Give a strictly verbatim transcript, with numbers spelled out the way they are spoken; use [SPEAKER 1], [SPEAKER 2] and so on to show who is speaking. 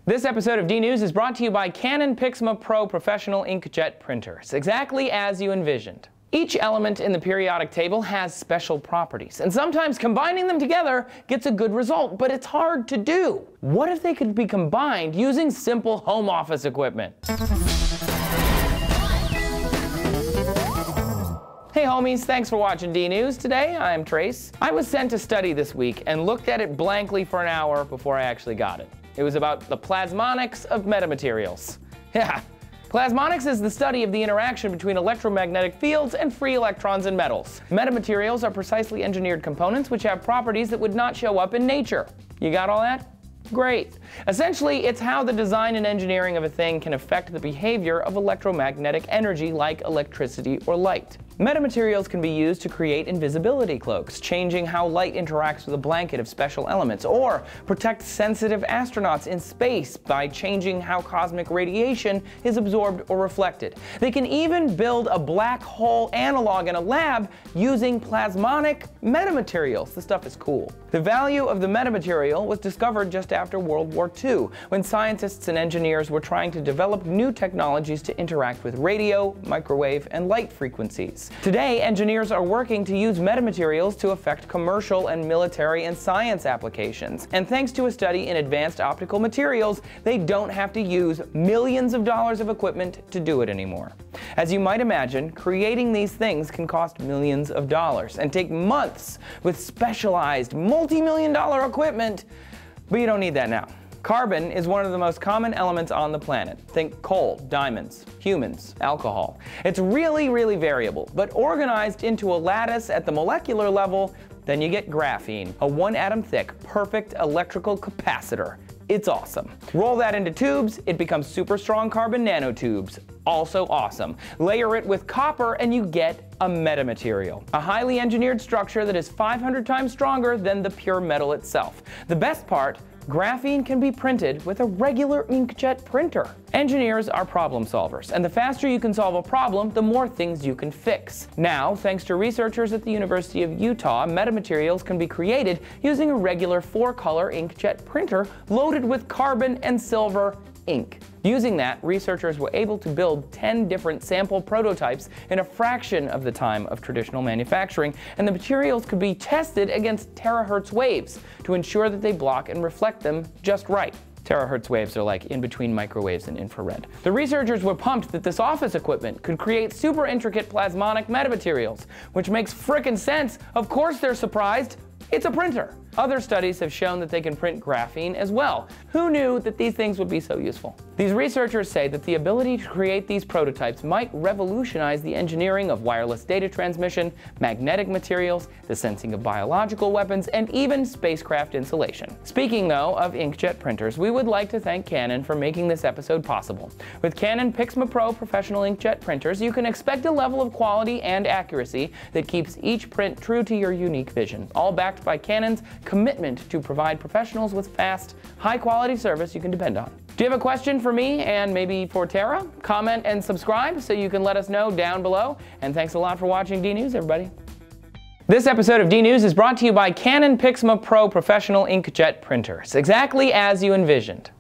[SPEAKER 1] This episode of D-News is brought to you by Canon Pixma Pro Professional Inkjet Printers, exactly as you envisioned. Each element in the periodic table has special properties, and sometimes combining them together gets a good result, but it's hard to do. What if they could be combined using simple home office equipment? Hey homies, thanks for watching D-News. Today, I'm Trace. I was sent to study this week and looked at it blankly for an hour before I actually got it. It was about the Plasmonics of metamaterials. Yeah, Plasmonics is the study of the interaction between electromagnetic fields and free electrons in metals. Metamaterials are precisely engineered components which have properties that would not show up in nature. You got all that? Great. Essentially, it's how the design and engineering of a thing can affect the behavior of electromagnetic energy like electricity or light. Metamaterials can be used to create invisibility cloaks, changing how light interacts with a blanket of special elements, or protect sensitive astronauts in space by changing how cosmic radiation is absorbed or reflected. They can even build a black hole analog in a lab using plasmonic metamaterials. This stuff is cool. The value of the metamaterial was discovered just after World War Two, when scientists and engineers were trying to develop new technologies to interact with radio, microwave, and light frequencies. Today, engineers are working to use metamaterials to affect commercial and military and science applications. And thanks to a study in advanced optical materials, they don't have to use millions of dollars of equipment to do it anymore. As you might imagine, creating these things can cost millions of dollars and take months with specialized multi-million dollar equipment, but you don't need that now. Carbon is one of the most common elements on the planet. Think coal, diamonds, humans, alcohol. It's really, really variable, but organized into a lattice at the molecular level, then you get graphene, a one atom thick, perfect electrical capacitor. It's awesome. Roll that into tubes, it becomes super strong carbon nanotubes. Also awesome. Layer it with copper and you get a metamaterial, a highly engineered structure that is five hundred times stronger than the pure metal itself. The best part, graphene can be printed with a regular inkjet printer. Engineers are problem solvers, and the faster you can solve a problem, the more things you can fix. Now, thanks to researchers at the University of Utah, metamaterials can be created using a regular four-color inkjet printer loaded with carbon and silver ink. Using that, researchers were able to build ten different sample prototypes in a fraction of the time of traditional manufacturing, and the materials could be tested against terahertz waves to ensure that they block and reflect them just right. Terahertz waves are like in between microwaves and infrared. The researchers were pumped that this office equipment could create super intricate plasmonic metamaterials, which makes frickin' sense. Of course they're surprised. It's a printer. Other studies have shown that they can print graphene as well. Who knew that these things would be so useful? These researchers say that the ability to create these prototypes might revolutionize the engineering of wireless data transmission, magnetic materials, the sensing of biological weapons, and even spacecraft insulation. Speaking though of inkjet printers, we would like to thank Canon for making this episode possible. With Canon Pixma Pro Professional Inkjet Printers, you can expect a level of quality and accuracy that keeps each print true to your unique vision, all backed by Canon's commitment to provide professionals with fast, high-quality service you can depend on. Do you have a question for me and maybe for Tara? Comment and subscribe so you can let us know down below. And thanks a lot for watching D-News, everybody. This episode of D-News is brought to you by Canon Pixma Pro Professional Inkjet Printers, exactly as you envisioned.